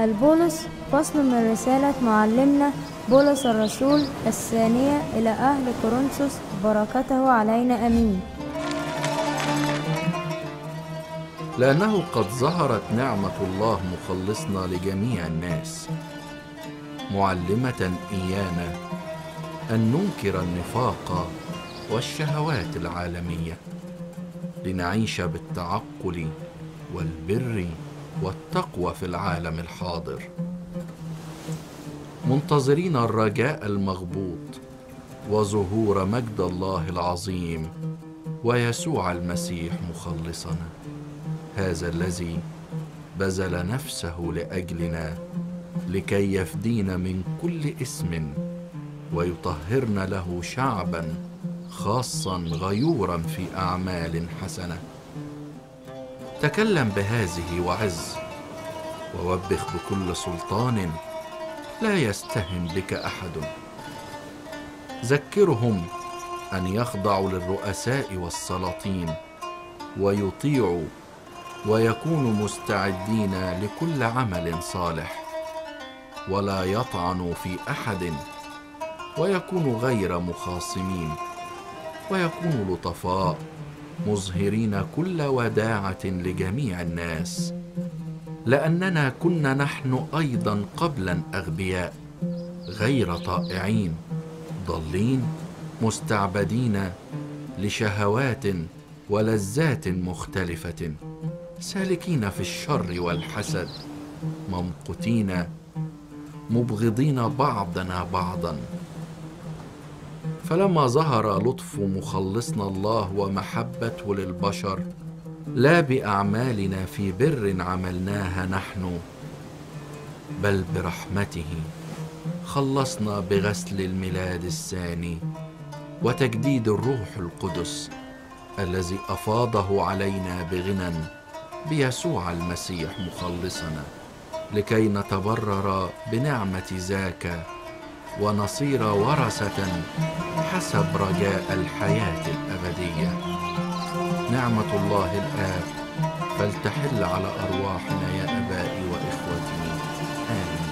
البولس فصل من رسالة معلمنا بولس الرسول الثانية إلى أهل كورنثوس، بركته علينا آمين. لأنه قد ظهرت نعمة الله مخلصنا لجميع الناس، معلمة إيانا أن ننكر النفاق والشهوات العالمية، لنعيش بالتعقل والبر والتقوى في العالم الحاضر، منتظرين الرجاء المغبوط وظهور مجد الله العظيم ويسوع المسيح مخلصنا، هذا الذي بذل نفسه لأجلنا لكي يفدينا من كل إثم ويطهرنا له شعبا خاصا غيورا في أعمال حسنة. تكلم بهذه وعز، ووبخ بكل سلطان، لا يستهن بك أحد. ذكرهم أن يخضعوا للرؤساء والسلاطين ويطيعوا ويكونوا مستعدين لكل عمل صالح، ولا يطعنوا في أحد، ويكونوا غير مخاصمين، ويكونوا لطفاء مظهرين كل وداعة لجميع الناس، لأننا كنا نحن أيضا قبلا أغبياء، غير طائعين، ضالين، مستعبدين لشهوات ولذات مختلفة، سالكين في الشر والحسد، ممقتين، مبغضين بعضنا بعضا. فلما ظهر لطف مخلصنا الله ومحبته للبشر، لا بأعمالنا في بر عملناها نحن، بل برحمته خلصنا بغسل الميلاد الثاني وتجديد الروح القدس الذي أفاضه علينا بغنى بيسوع المسيح مخلصنا، لكي نتبرر بنعمة ذاك ونصير ورثة حسب رجاء الحياة الأبدية. نعمة الله الآب فلتحل على أرواحنا يا أبائي وإخوتي، آمين.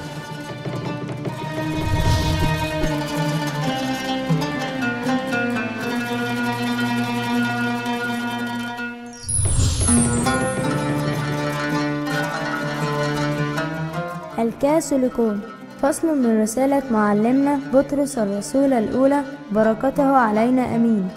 الكاثوليكون فصل من رسالة معلمنا بطرس الرسول الأولى، بركته علينا آمين.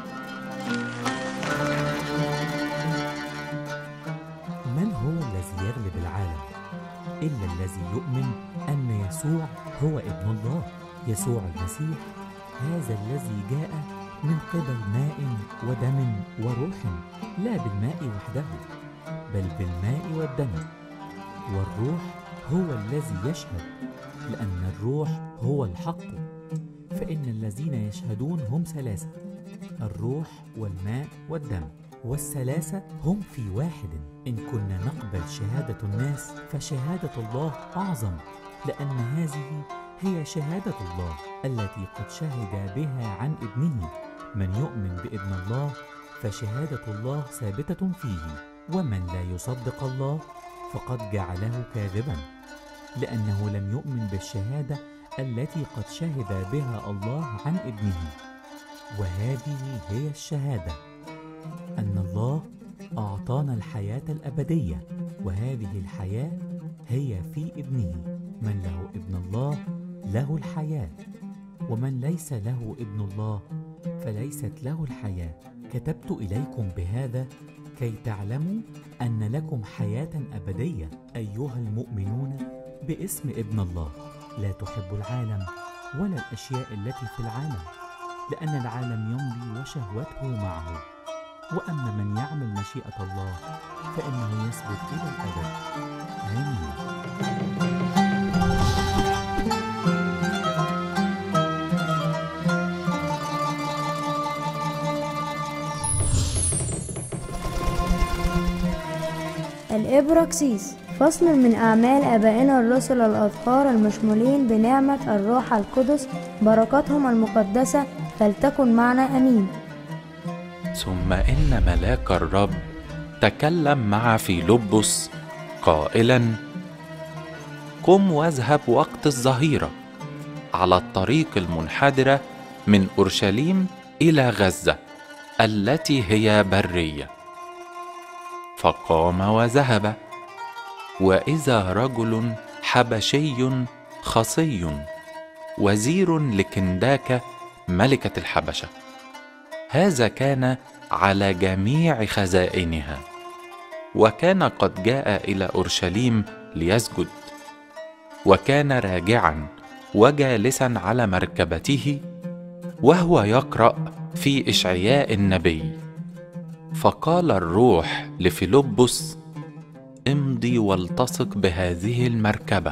من هو الذي يغلب العالم إلا الذي يؤمن أن يسوع هو ابن الله، يسوع المسيح، هذا الذي جاء من قبل ماء ودم وروح، لا بالماء وحده بل بالماء والدم. والروح هو الذي يشهد، لأن الروح هو الحق. فإن الذين يشهدون هم ثلاثة: الروح والماء والدم، والثلاثة هم في واحد. إن كنا نقبل شهادة الناس فشهادة الله أعظم، لأن هذه هي شهادة الله التي قد شهد بها عن ابنه. من يؤمن بابن الله فشهادة الله ثابتة فيه، ومن لا يصدق الله فقد جعله كاذبا، لأنه لم يؤمن بالشهادة التي قد شهد بها الله عن ابنه. وهذه هي الشهادة، أن الله أعطانا الحياة الأبدية، وهذه الحياة هي في ابنه. من له ابن الله له الحياة، ومن ليس له ابن الله فليست له الحياة. كتبت إليكم بهذا كي تعلموا أن لكم حياة أبدية أيها المؤمنون باسم ابن الله. لا تحب العالم ولا الأشياء التي في العالم، لأن العالم يمضي وشهوته معه. وأما من يعمل مشيئة الله فإنه يثبت إلى الأبد. آمين. الإبراكسيس فصل من أعمال آبائنا الرسل الأطهار المشمولين بنعمة الروح القدس، بركاتهم المقدسة فلتكن معنا آمين. ثم إن ملاك الرب تكلم مع فيلبس قائلا: قم واذهب وقت الظهيرة على الطريق المنحدرة من أورشليم إلى غزة التي هي برية. فقام وذهب، وإذا رجل حبشي خصي وزير لكنداك ملكة الحبشة، هذا كان على جميع خزائنها، وكان قد جاء إلى أورشليم ليسجد، وكان راجعا وجالسا على مركبته وهو يقرأ في إشعياء النبي. فقال الروح لفيلبس: امضي والتصق بهذه المركبة.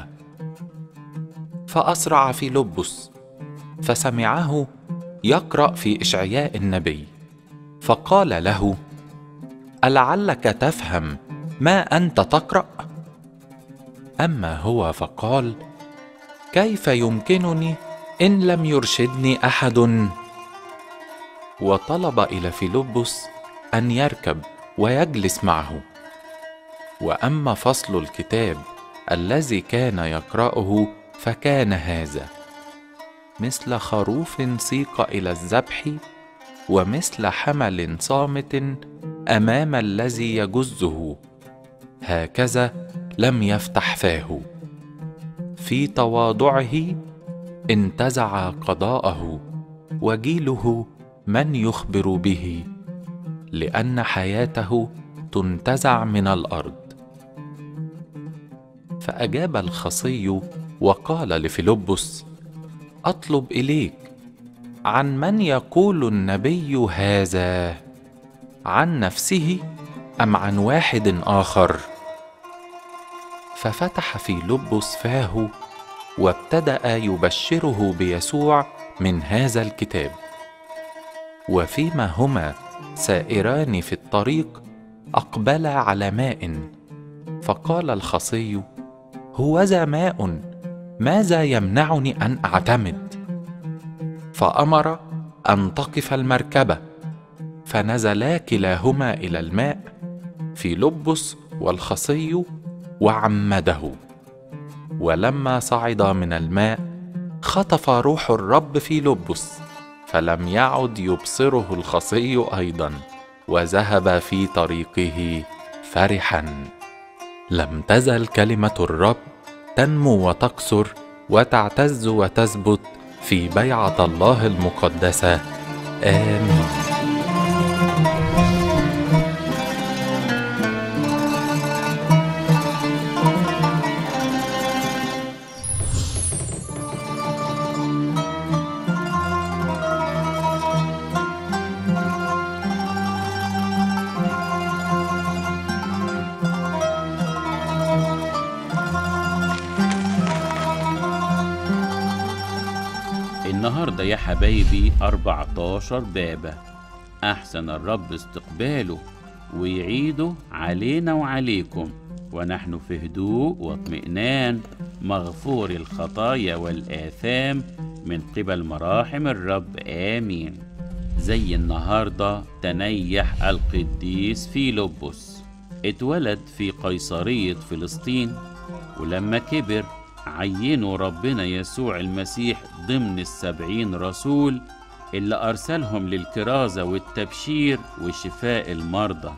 فأسرع فيلبس فسمعه يقرأ في إشعياء النبي، فقال له: ألعلك تفهم ما أنت تقرأ؟ أما هو فقال: كيف يمكنني إن لم يرشدني أحد؟ وطلب إلى فيلبس أن يركب ويجلس معه. وأما فصل الكتاب الذي كان يقرأه فكان هذا: مثل خروف سيق إلى الذبح، ومثل حمل صامت أمام الذي يجزه، هكذا لم يفتح فاه. في تواضعه انتزع قضاءه، وجيله من يخبر به؟ لأن حياته تنتزع من الأرض. فأجاب الخصي وقال لفيلبس: أطلب إليك، عن من يقول النبي هذا؟ عن نفسه أم عن واحد آخر؟ ففتح فيلبس فاه وابتدأ يبشره بيسوع من هذا الكتاب. وفيما هما سائران في الطريق أقبلا على ماء، فقال الخصي: هوذا ماء، ماذا يمنعني أن أعتمد؟ فأمر أن تقف المركبة، فنزلا كلاهما إلى الماء، فيلبس والخصي، وعمده. ولما صعد من الماء خطف روح الرب فيلبس، فلم يعد يبصره الخصي أيضا، وذهب في طريقه فرحا. لم تزل كلمة الرب تنمو وتكثر وتعتز وتثبت في بيعة الله المقدسة. آمين. النهاردة يا حبايبي 14 بابا، أحسن الرب استقباله ويعيده علينا وعليكم، ونحن في هدوء واطمئنان، مغفور الخطايا والآثام من قبل مراحم الرب. آمين. زي النهاردة تنيح القديس فيلبس، اتولد في قيصرية فلسطين، ولما كبر عينوا ربنا يسوع المسيح ضمن 70 رسول اللي أرسلهم للكرازة والتبشير وشفاء المرضى.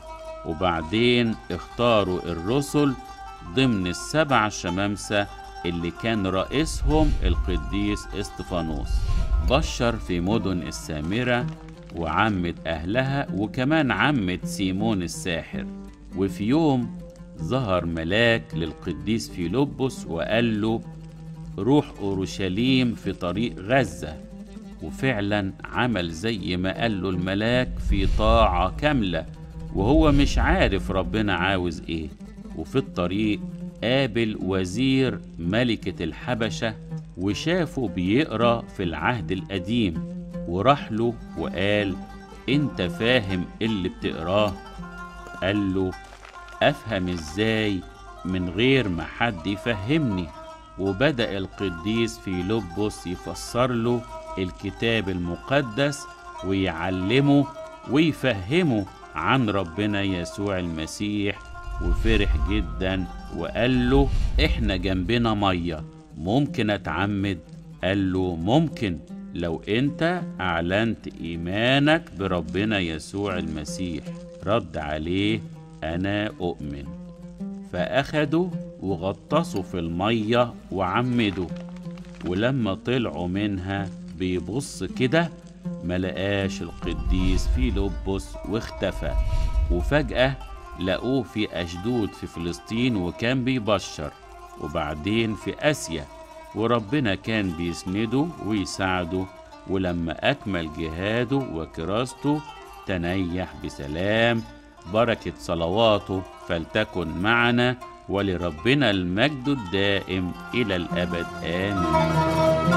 وبعدين اختاروا الرسل ضمن 7 شمامسة اللي كان رئيسهم القديس استفانوس. بشر في مدن السامرة وعمة أهلها، وكمان عمة سيمون الساحر. وفي يوم ظهر ملاك للقديس فيلبس وقال له: روح أورشليم في طريق غزة. وفعلا عمل زي ما قال له الملاك في طاعة كاملة، وهو مش عارف ربنا عاوز ايه. وفي الطريق قابل وزير ملكة الحبشة، وشافه بيقرأ في العهد القديم، وراح له وقال: انت فاهم اللي بتقراه؟ قال له: أفهم إزاي من غير ما حد يفهمني؟ وبدأ القديس فيلبس يفسر له الكتاب المقدس ويعلمه ويفهمه عن ربنا يسوع المسيح وفرح جدا وقال له احنا جنبنا مية، ممكن اتعمد؟ قال له ممكن لو انت اعلنت ايمانك بربنا يسوع المسيح. رد عليه انا اؤمن. فاخدوا وغطسوا في المية وعمدوا، ولما طلعوا منها بيبص كده ملقاش القديس فيلبس واختفى. وفجأة لقوه في أشدود في فلسطين وكان بيبشر، وبعدين في آسيا وربنا كان بيسنده ويساعده. ولما أكمل جهاده وكراسته تنيح بسلام. بركة صلواته فلتكن معنا، ولربنا المجد الدائم إلى الأبد آمين.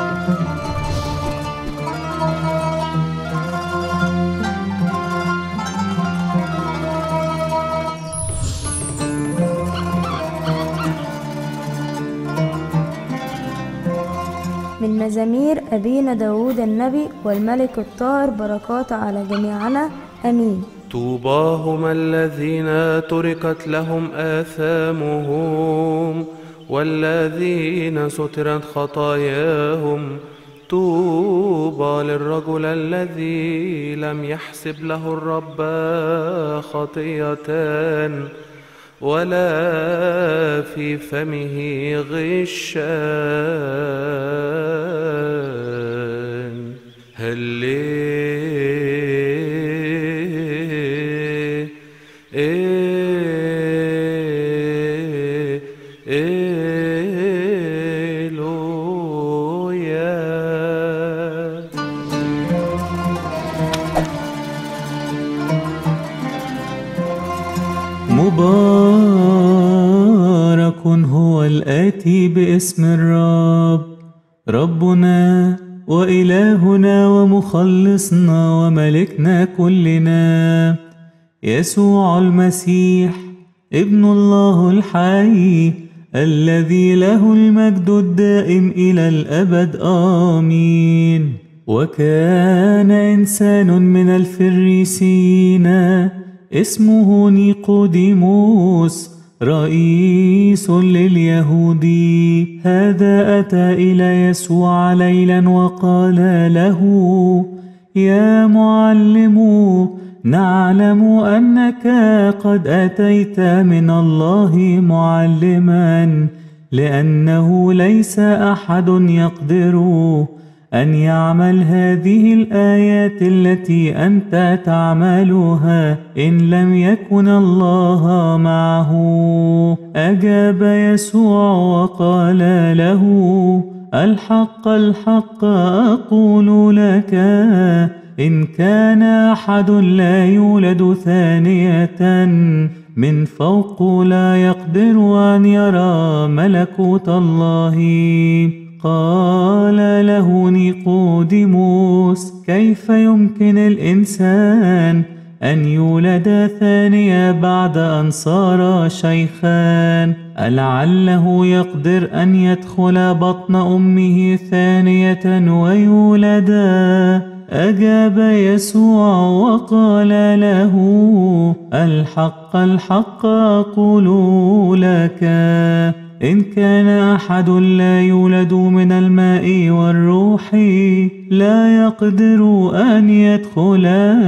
من مزامير أبينا داود النبي والملك الطاهر، بركات على جميعنا آمين. طوباهم الذين تركت لهم آثامهم والذين سترت خطاياهم. طوبى للرجل الذي لم يحسب له الرب خطية ولا في فمه غشا. مبارك هو الآتي باسم الرب، ربنا وإلهنا ومخلصنا وملكنا كلنا يسوع المسيح ابن الله الحي، الذي له المجد الدائم إلى الأبد آمين. وكان إنسان من الفريسيين اسمه نيقوديموس رئيس لليهود. هذا أتى إلى يسوع ليلا وقال له: يا معلم، نعلم أنك قد أتيت من الله معلما، لأنه ليس أحد يقدر أن يعمل هذه الآيات التي أنت تعملها إن لم يكن الله معه. أجاب يسوع وقال له: الحق الحق أقول لك، إن كان أحد لا يولد ثانية من فوق لا يقدر أن يرى ملكوت الله. قال له نيقوديموس: كيف يمكن الإنسان أن يولد ثانية بعد أن صار شيخا؟ ألعله يقدر أن يدخل بطن أمه ثانية ويولدا؟ أجاب يسوع وقال له: الحق الحق أقول لك، إن كان أحد لا يولد من الماء والروح لا يقدر أن يدخل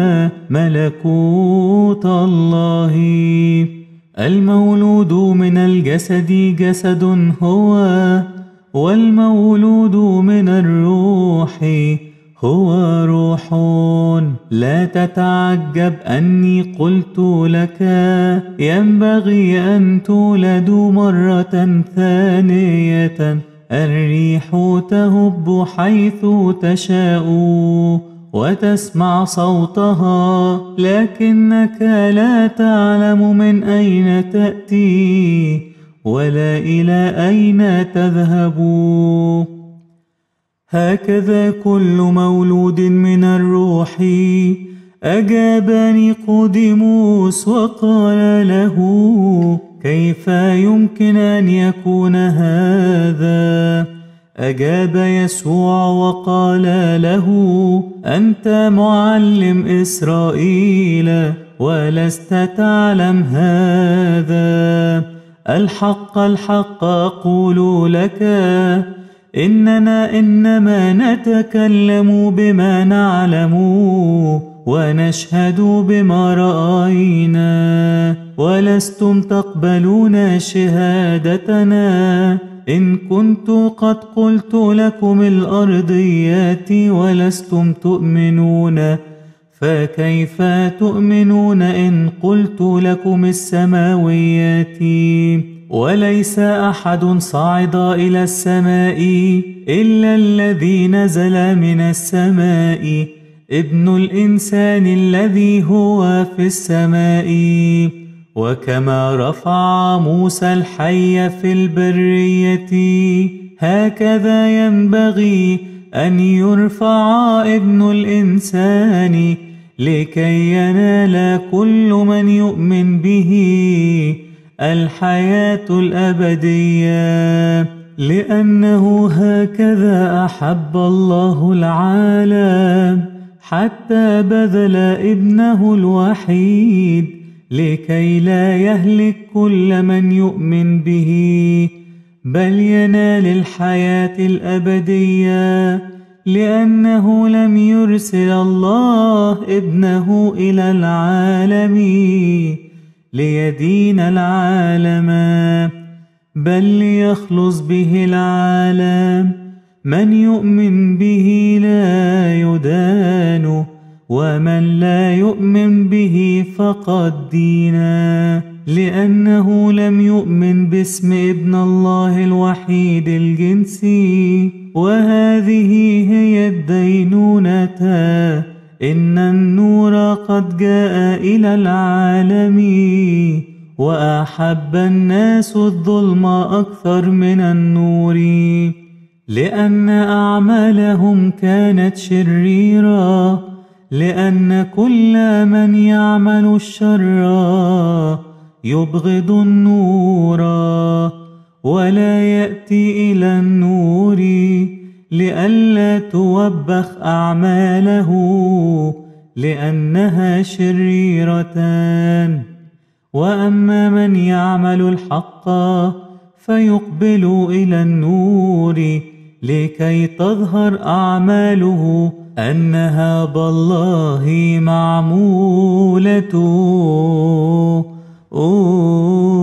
ملكوت الله. المولود من الجسد جسد هو، والمولود من الروح هو روح. لا تتعجب أني قلت لك ينبغي أن تولد مرة ثانية. الريح تهب حيث تشاء وتسمع صوتها، لكنك لا تعلم من أين تأتي ولا إلى أين تذهب. هكذا كل مولود من الروح. أجاب نيقوديموس وقال له: كيف يمكن أن يكون هذا؟ أجاب يسوع وقال له: أنت معلم إسرائيل ولست تعلم هذا. الحق الحق أقول لك إننا إنما نتكلم بما نعلم ونشهد بما رأينا، ولستم تقبلون شهادتنا. إن كنت قد قلت لكم الأرضيات ولستم تؤمنون، فكيف تؤمنون إن قلت لكم السماويات؟ وليس أحد صعد إلى السماء إلا الذي نزل من السماء، ابن الإنسان الذي هو في السماء. وكما رفع موسى الحي في البرية، هكذا ينبغي أن يرفع ابن الإنسان، لكي ينال كل من يؤمن به الحياة الأبدية. لأنه هكذا أحب الله العالم حتى بذل ابنه الوحيد، لكي لا يهلك كل من يؤمن به، بل ينال الحياة الأبدية. لأنه لم يرسل الله ابنه إلى العالم ليدين العالم، بل ليخلص به العالم. من يؤمن به لا يدان، ومن لا يؤمن به فقد دينا، لأنه لم يؤمن باسم ابن الله الوحيد الجنسي. وهذه هي الدينونة، إن النور قد جاء إلى العالم، وأحب الناس الظلم أكثر من النور، لأن أعمالهم كانت شريرة. لأن كل من يعمل الشر يبغض النور ولا يأتي إلى النور، لئلا توبخ أعماله لأنها شريرة. وأما من يعمل الحق فيقبل إلى النور، لكي تظهر أعماله أنها بالله معمولة.